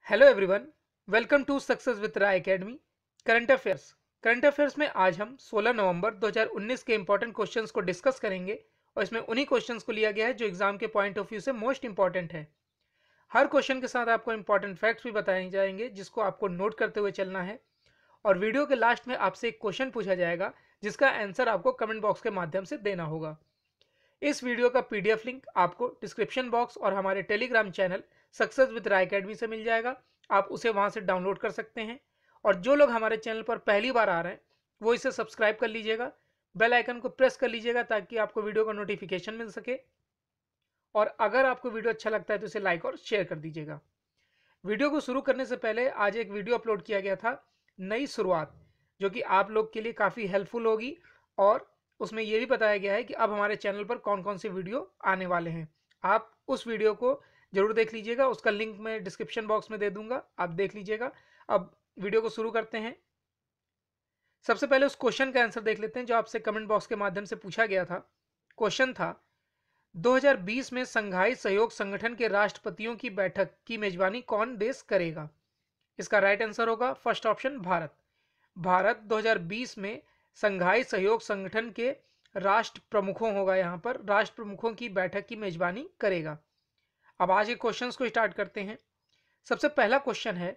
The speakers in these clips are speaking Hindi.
Hello everyone, welcome to success with Rai academy. Current affairs में आज हम 16 नवंबर 2019 के इंपॉर्टेंट क्वेश्चंस को डिस्कस करेंगे और इसमें उन्हीं क्वेश्चंस को लिया गया है जो एग्जाम के पॉइंट ऑफ व्यू से मोस्ट इंपॉर्टेंट है। हर क्वेश्चन के साथ आपको इंपॉर्टेंट फैक्ट्स भी बताए जाएंगे जिसको आपको नोट करते हुए चलना है और वीडियो के लास्ट में आपसे एक क्वेश्चन पूछा जाएगा जिसका आंसर आपको कमेंट बॉक्स के माध्यम से देना होगा। इस वीडियो का पीडीएफ लिंक आपको डिस्क्रिप्शन बॉक्स और हमारे Telegram channel success with Rai academy से मिल जाएगा। आप उसे वहां से डाउनलोड कर सकते हैं और जो लोग हमारे चैनल पर पहली बार आ रहे हैं वो इसे सब्सक्राइब कर लीजिएगा, बेल आइकन को प्रेस कर लीजिएगा ताकि आपको वीडियो का नोटिफिकेशन मिल सके। और अगर आपको वीडियो अच्छा लगता है तो इसे लाइक और शेयर कर दीजिएगा। वीडियो को शुरू करने से पहले आज एक वीडियो अपलोड किया गया था, नई शुरुआत, जो कि आप लोग के लिए काफ़ी हेल्पफुल होगी और उसमें यह भी बताया गया है कि अब हमारे चैनल पर कौन कौन से वीडियो आने वाले हैं। आप उस वीडियो को जरूर देख लीजिएगा, उसका लिंक मैं डिस्क्रिप्शन बॉक्स में दे दूंगा, आप देख लीजिएगा। अब वीडियो को शुरू करते हैं। सबसे पहले उस क्वेश्चन का आंसर देख लेते हैं जो आपसे कमेंट बॉक्स के माध्यम से पूछा गया था। क्वेश्चन था 2020 में संघाई सहयोग संगठन के राष्ट्रपतियों की बैठक की मेजबानी कौन देश करेगा? इसका राइट आंसर होगा फर्स्ट ऑप्शन, भारत। भारत 2020 में संघाई सहयोग संगठन के राष्ट्र प्रमुखों होगा, यहां पर राष्ट्र प्रमुखों की बैठक की मेजबानी करेगा। अब आज के क्वेश्चंस को स्टार्ट करते हैं। सबसे पहला क्वेश्चन है,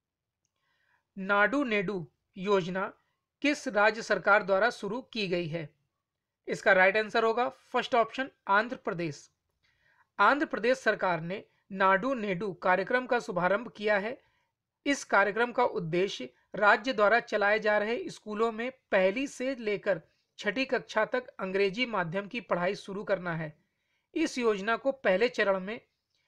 नाडू नेडू योजना किस राज्य सरकार द्वारा शुरू की गई है? इसका राइट आंसर होगा फर्स्ट ऑप्शन, आंध्र प्रदेश। आंध्र प्रदेश सरकार ने नाडू नेडू कार्यक्रम का शुभारंभ किया है। इस कार्यक्रम का उद्देश्य राज्य द्वारा चलाए जा रहे स्कूलों में पहली से लेकर छठी कक्षा तक अंग्रेजी माध्यम की पढ़ाई शुरू करना है। इस योजना को पहले चरण में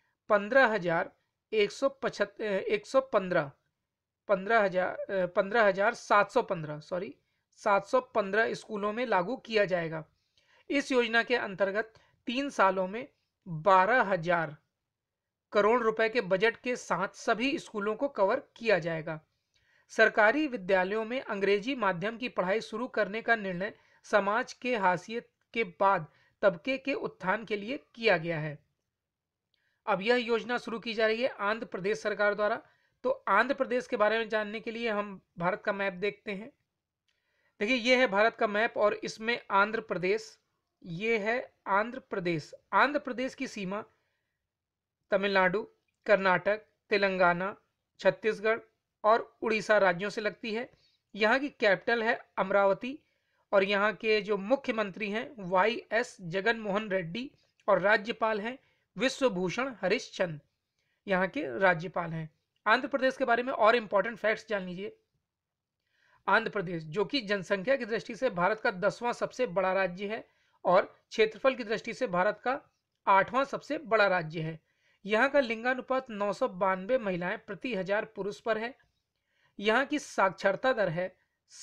715 स्कूलों में लागू किया जाएगा। इस योजना के अंतर्गत 3 सालों में 12,000 करोड़ रुपए के बजट के साथ सभी स्कूलों को कवर किया जाएगा। सरकारी विद्यालयों में अंग्रेजी माध्यम की पढ़ाई शुरू करने का निर्णय समाज के हाशिए के बाद तबके के उत्थान के लिए किया गया है। अब यह योजना शुरू की जा रही है आंध्र प्रदेश सरकार द्वारा। तो आंध्र प्रदेश के बारे में जानने के लिए हम भारत का मैप देखते हैं। देखिए, यह है भारत का मैप और इसमें आंध्र प्रदेश, ये है आंध्र प्रदेश। आंध्र प्रदेश की सीमा तमिलनाडु, कर्नाटक, तेलंगाना, छत्तीसगढ़ और उड़ीसा राज्यों से लगती है। यहाँ की कैपिटल है अमरावती और यहाँ के जो मुख्यमंत्री हैं वाई.एस. जगन मोहन रेड्डी और राज्यपाल हैं विश्वभूषण हरिश्चंद्र, यहाँ के राज्यपाल हैं। आंध्र प्रदेश के बारे में और इंपॉर्टेंट फैक्ट्स जान लीजिए। आंध्र प्रदेश जो कि जनसंख्या की दृष्टि से भारत का 10वां सबसे बड़ा राज्य है और क्षेत्रफल की दृष्टि से भारत का 8वां सबसे बड़ा राज्य है। यहाँ का लिंगानुपात 992 महिलाएं प्रति 1000 पुरुष पर है। यहाँ की साक्षरता दर है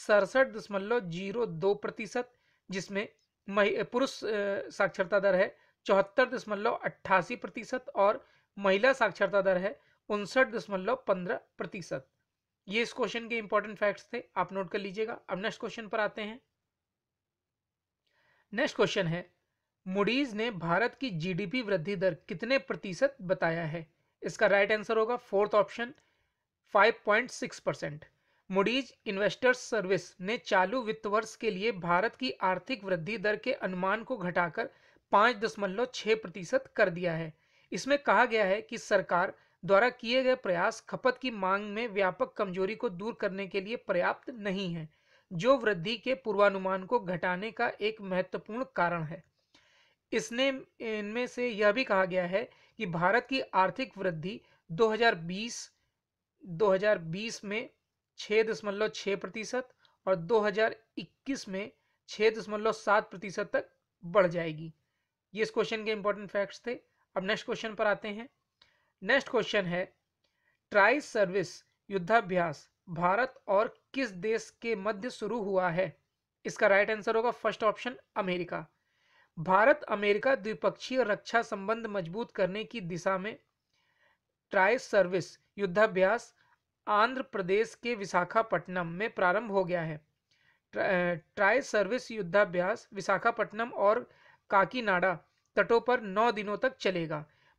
67.02%, जिसमें पुरुष साक्षरता दर है 74.88% और महिला साक्षरता दर है 59.15%। ये इस क्वेश्चन के इंपॉर्टेंट फैक्ट्स थे, आप नोट कर लीजिएगा। अब नेक्स्ट क्वेश्चन पर आते हैं। नेक्स्ट क्वेश्चन है, मूडीज ने भारत की जीडीपी वृद्धि दर कितने प्रतिशत बताया है? इसका राइट आंसर होगा fourth option, 5.6%। Moody's investors service ने चालू वित्त वर्ष के लिए भारत की आर्थिक वृद्धि दर के अनुमान को घटाकर 5.6% कर दिया है। इसमें कहा गया है कि सरकार द्वारा किए गए प्रयास खपत की मांग में व्यापक कमजोरी को दूर करने के लिए पर्याप्त नहीं है, जो वृद्धि के पूर्वानुमान को घटाने का एक महत्वपूर्ण कारण है। इनमें से यह भी कहा गया है कि भारत की आर्थिक वृद्धि 2020 में 6.6% और 2021 में 6.7% तक बढ़ जाएगी। ये इस क्वेश्चन के इंपॉर्टेंट फैक्ट्स थे। अब नेक्स्ट क्वेश्चन पर आते हैं। नेक्स्ट क्वेश्चन है, ट्राई सर्विस युद्धाभ्यास भारत और किस देश के मध्य शुरू हुआ है? इसका राइट आंसर होगा first option, America. Bharat America द्विपक्षीय रक्षा संबंध मजबूत करने की दिशा में ट्राई सर्विस युद्धाभ्यास आंध्र प्रदेश के विशाखापट्टनम में प्रारंभ हो गया है। ट्राई सर्विस युद्धाभ्यास विशाखापट्टनम और काकीनाडा तटों पर 9 दिनों तक चलेगा।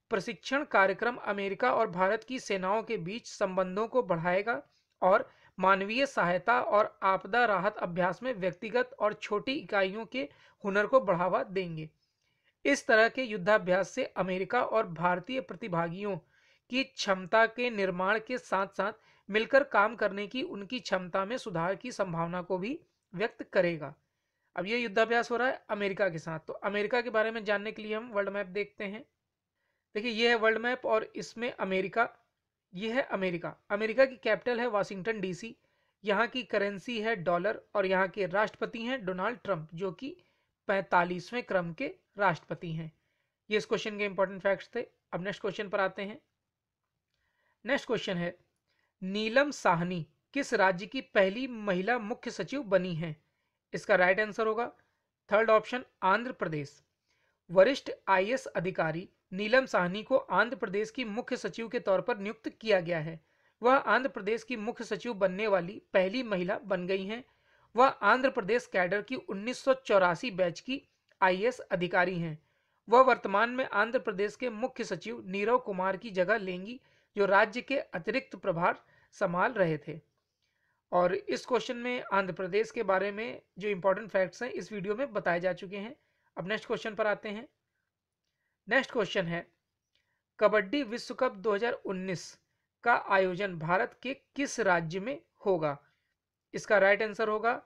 प्रशिक्षण कार्यक्रम अमेरिका और भारत की सेनाओं के बीच संबंधों को बढ़ाएगा और मानवीय सहायता और आपदा राहत अभ्यास में व्यक्तिगत और छोटी इकाइयों के हुनर को बढ़ावा देंगे। इस तरह के युद्धाभ्यास से अमेरिका और भारतीय प्रतिभागियों की क्षमता के निर्माण के साथ साथ मिलकर काम करने की उनकी क्षमता में सुधार की संभावना को भी व्यक्त करेगा। अब ये युद्धाभ्यास हो रहा है अमेरिका के साथ, तो अमेरिका के बारे में जानने के लिए हम वर्ल्ड मैप देखते हैं। देखिए ये है वर्ल्ड मैप और इसमें अमेरिका, ये है अमेरिका। अमेरिका की कैपिटल है वाशिंगटन डीसी, यहाँ की करेंसी है डॉलर और यहाँ के राष्ट्रपति हैं डोनाल्ड ट्रंप, जो कि 45वें क्रम के राष्ट्रपति हैं। ये इस क्वेश्चन के इंपॉर्टेंट फैक्ट्स थे। अब नेक्स्ट क्वेश्चन पर आते हैं। नेक्स्ट क्वेश्चन है, नीलम साहनी किस राज्य की पहली महिला मुख्य सचिव बनी है? इसका राइट आंसर होगा थर्ड ऑप्शन आंध्र प्रदेश। वरिष्ठ आईएएस अधिकारी नीलम साहनी को आंध्र प्रदेश की मुख्य सचिव के तौर पर नियुक्त किया गया है। वह आंध्र प्रदेश की मुख्य सचिव बनने वाली पहली महिला बन गई हैं। वह आंध्र प्रदेश कैडर की 1984 बैच की आईएएस अधिकारी हैं। वह वर्तमान में आंध्र प्रदेश के मुख्य सचिव नीरव कुमार की जगह लेंगी, जो राज्य के अतिरिक्त प्रभार संभाल रहे थे। और इस क्वेश्चन में आंध्र प्रदेश के बारे में जो इंपॉर्टेंट फैक्ट्स हैं इस वीडियो में बताए जा चुके हैं। अब नेक्स्ट क्वेश्चन पर आते हैं। नेक्स्ट क्वेश्चन है, कबड्डी विश्व कप 2019 का आयोजन भारत के किस राज्य में होगा? इसका राइट आंसर होगा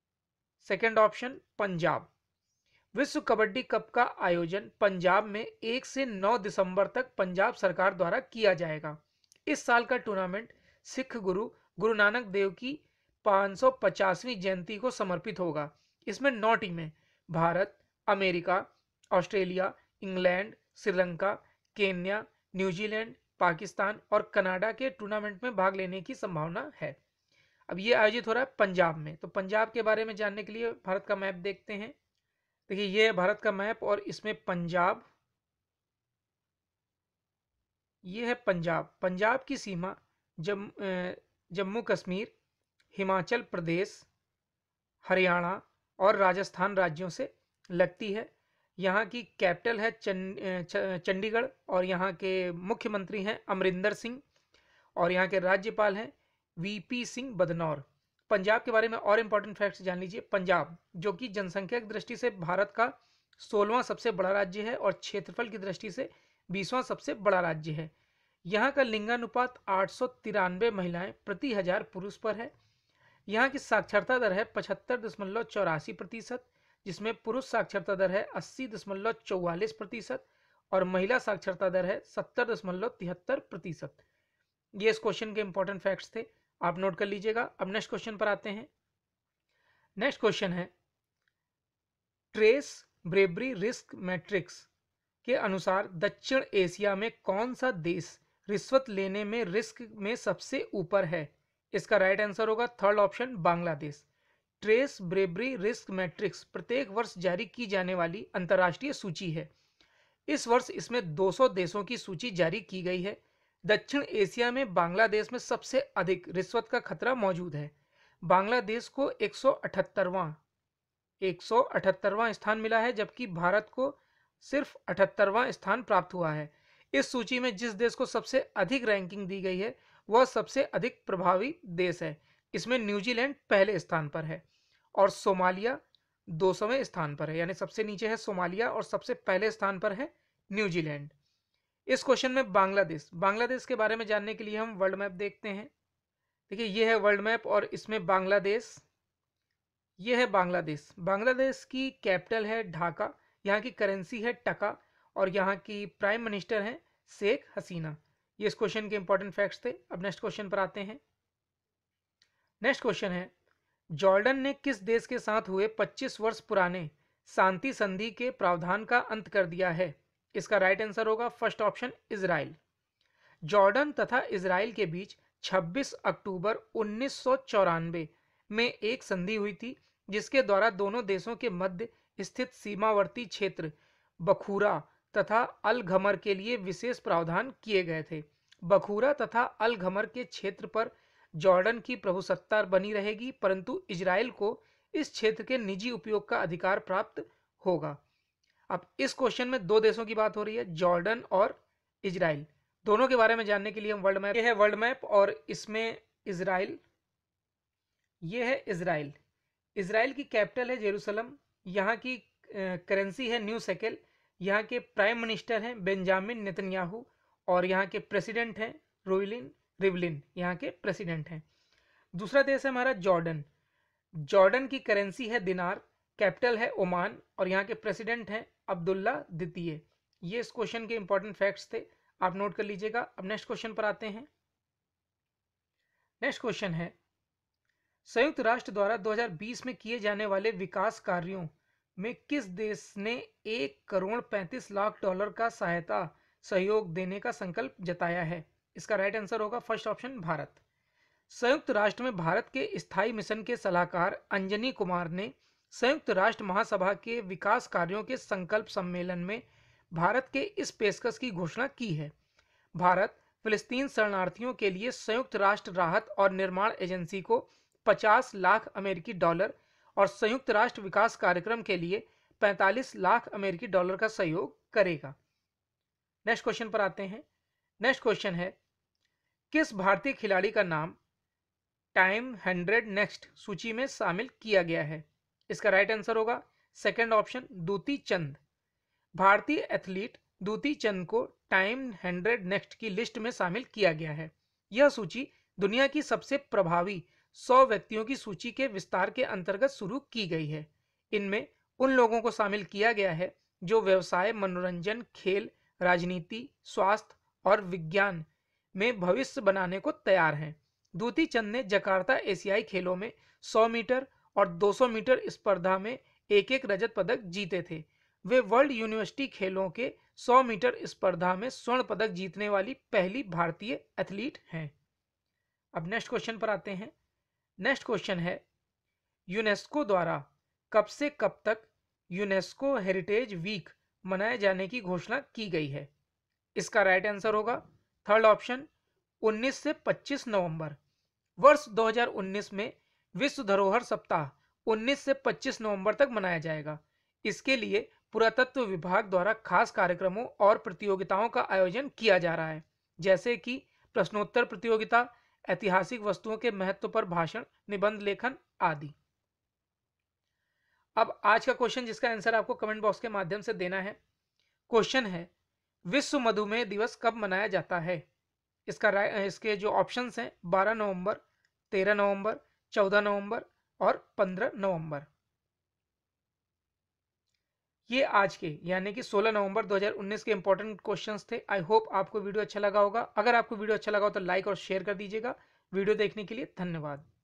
सेकंड ऑप्शन पंजाब। विश्व कबड्डी कप का आयोजन पंजाब में 1 से 9 दिसंबर तक पंजाब सरकार द्वारा किया जाएगा। इस साल का टूर्नामेंट सिख गुरु नानक देव की 550वीं जयंती को समर्पित होगा। इसमें 9 टीमें Bharat, America, Australia, England, Sri Lanka, Kenya, New Zealand, Pakistan और कनाडा के टूर्नामेंट में भाग लेने की संभावना है। अब ये आयोजित हो रहा है पंजाब में। तो पंजाब के बारे में जानने के लिए भारत का मैप देखते हैं। देखिए ये है भारत का मैप और इसमें पंजाब, ये है पंजाब। पंजाब की सीमा जम्मू कश्मीर, हिमाचल प्रदेश, हरियाणा और राजस्थान राज्यों से लगती है। यहाँ की कैपिटल है चंडीगढ़ और यहाँ के मुख्यमंत्री हैं अमरिंदर सिंह और यहाँ के राज्यपाल हैं वीपी सिंह बदनौर। पंजाब के बारे में और इम्पोर्टेंट फैक्ट्स जान लीजिए। पंजाब जो कि जनसंख्या की दृष्टि से भारत का 16वां सबसे बड़ा राज्य है और क्षेत्रफल की दृष्टि से 20वां सबसे बड़ा राज्य है। यहाँ का लिंगानुपात 893 महिलाएं प्रति 1000 पुरुष पर है। यहाँ की साक्षरता दर है 75.84%, जिसमें पुरुष साक्षरता दर है 80.44% और महिला साक्षरता दर है 70.73%। ये इस क्वेश्चन के इंपॉर्टेंट फैक्ट्स थे, आप नोट कर लीजिएगा। अब नेक्स्ट क्वेश्चन पर आते हैं। नेक्स्ट क्वेश्चन है, ट्रेस ब्रेबरी रिस्क मैट्रिक्स के अनुसार दक्षिण एशिया में कौन सा देश रिश्वत लेने में रिस्क में सबसे ऊपर है? इसका राइट आंसर होगा third option Bangladesh. Trace bribery risk matrix प्रत्येक वर्ष जारी की जाने वाली अंतर्राष्ट्रीय सूची है। इस वर्ष इसमें 200 देशों की सूची जारी की गई है। दक्षिण एशिया में बांग्लादेश में सबसे अधिक रिश्वत का खतरा मौजूद है। बांग्लादेश को 178वां स्थान मिला है, जबकि भारत को सिर्फ 78वां स्थान प्राप्त हुआ है। इस सूची में जिस देश को सबसे अधिक रैंकिंग दी गई है वह सबसे अधिक प्रभावी देश है। इसमें न्यूजीलैंड पहले स्थान पर है और सोमालिया 200वें स्थान पर है, यानी सबसे नीचे है सोमालिया और सबसे पहले स्थान पर है न्यूजीलैंड। इस क्वेश्चन में बांग्लादेश के बारे में जानने के लिए हम वर्ल्ड मैप देखते हैं। देखिए ये है वर्ल्ड मैप और इसमें बांग्लादेश, ये है बांग्लादेश। बांग्लादेश की कैपिटल है ढाका, यहाँ की करेंसी है टका और यहाँ की प्राइम मिनिस्टर हैं शेख हसीना। ये इस क्वेश्चन के इंपॉर्टेंट फैक्ट्स थे। अब नेक्स्ट क्वेश्चन पर आते हैं। नेक्स्ट क्वेश्चन है, जॉर्डन ने किस देश के साथ हुए 25 वर्ष पुराने शांति संधि के प्रावधान का अंत कर दिया है? इसका राइट आंसर होगा फर्स्ट ऑप्शन इजराइल। जॉर्डन तथा इजराइल के बीच 26 अक्टूबर 1994 में एक संधि हुई थी, जिसके द्वारा दोनों देशों के मध्य स्थित सीमावर्ती क्षेत्र बखूरा तथा अल घमर के लिए विशेष प्रावधान किए गए थे। बखूरा तथा अल घमर के क्षेत्र पर जॉर्डन की प्रभुसत्ता बनी रहेगी, परंतु इजराइल को इस क्षेत्र के निजी उपयोग का अधिकार प्राप्त होगा। अब इस क्वेश्चन में दो देशों की बात हो रही है, जॉर्डन और इजराइल। दोनों के बारे में जानने के लिए हम वर्ल्ड मैप, ये है वर्ल्ड मैप और इसमें इजराइल, ये है इजराइल। इजराइल की कैपिटल है जेरूसलम, यहाँ की करेंसी है न्यू शेकेल, यहाँ के प्राइम मिनिस्टर हैं बेंजामिन नेतन्याहू और यहाँ के प्रेसिडेंट हैं रोइलिन रिवलिन, यहाँ के प्रेसिडेंट हैं। दूसरा देश है हमारा जॉर्डन। जॉर्डन की करेंसी है दिनार, कैपिटल है ओमान और यहाँ के प्रेसिडेंट हैं अब्दुल्ला द्वितीय। ये इस क्वेश्चन के इंपॉर्टेंट फैक्ट्स थे, आप नोट कर लीजिएगा। अब नेक्स्ट क्वेश्चन पर आते हैं। नेक्स्ट क्वेश्चन है, संयुक्त राष्ट्र द्वारा 2020 में किए जाने वाले विकास कार्यों में किस देश ने 1,35,00,000 का सहायता सहयोग देने का संकल्प जताया है? इसका राइट आंसर होगा फर्स्ट ऑप्शन भारत। संयुक्त राष्ट्र में भारत के स्थायी मिशन के सलाहकार अंजनी कुमार ने संयुक्त राष्ट्र महासभा के विकास कार्यों के संकल्प सम्मेलन में भारत के इस पेशकश की घोषणा की है। भारत फिलिस्तीन शरणार्थियों के लिए संयुक्त राष्ट्र राहत और निर्माण एजेंसी को 50 लाख अमेरिकी डॉलर और संयुक्त राष्ट्र विकास कार्यक्रम के लिए 45 लाख अमेरिकी डॉलर का सहयोग करेगा। नेक्स्ट क्वेश्चन पर आते हैं। नेक्स्ट क्वेश्चन है, किस भारतीय खिलाड़ी का नाम टाइम 100 नेक्स्ट सूची में शामिल किया गया है? इसका राइट आंसर होगा सेकंड ऑप्शन दूती चंद। भारतीय एथलीट दूती चंद को टाइम 100 नेक्स्ट की लिस्ट में शामिल किया गया है। यह सूची दुनिया की सबसे प्रभावी 100 व्यक्तियों की सूची के विस्तार के अंतर्गत शुरू की गई है। इनमें उन लोगों को शामिल किया गया है जो व्यवसाय, मनोरंजन, खेल, राजनीति, स्वास्थ्य और विज्ञान में भविष्य बनाने को तैयार हैं। दूती चंद ने जकार्ता एशियाई खेलों में 100 मीटर और 200 मीटर स्पर्धा में एक एक रजत पदक जीते थे। वे वर्ल्ड यूनिवर्सिटी खेलों के 100 मीटर स्पर्धा में स्वर्ण पदक जीतने वाली पहली भारतीय एथलीट हैं। अब नेक्स्ट क्वेश्चन पर आते हैं। नेक्स्ट क्वेश्चन है, यूनेस्को द्वारा कब से कब तक यूनेस्को हेरिटेज वीक मनाए जाने की घोषणा की गई है? इसका राइट आंसर होगा थर्ड ऑप्शन 19 से 25 नवंबर। वर्ष 2019 में विश्व धरोहर सप्ताह 19 से 25 नवंबर तक मनाया जाएगा। इसके लिए पुरातत्व विभाग द्वारा खास कार्यक्रमों और प्रतियोगिताओं का आयोजन किया जा रहा है, जैसे कि प्रश्नोत्तर प्रतियोगिता, ऐतिहासिक वस्तुओं के महत्व पर भाषण, निबंध लेखन आदि। अब आज का क्वेश्चन जिसका आंसर आपको कमेंट बॉक्स के माध्यम से देना है। क्वेश्चन है, विश्व मधुमेह दिवस कब मनाया जाता है? इसके जो ऑप्शंस हैं 12 नवंबर, 13 नवंबर, 14 नवंबर और 15 नवंबर। ये आज के यानी कि 16 नवंबर 2019 के इंपॉर्टेंट क्वेश्चंस थे। आई होप आपको वीडियो अच्छा लगा होगा। अगर आपको वीडियो अच्छा लगा हो तो लाइक और शेयर कर दीजिएगा। वीडियो देखने के लिए धन्यवाद।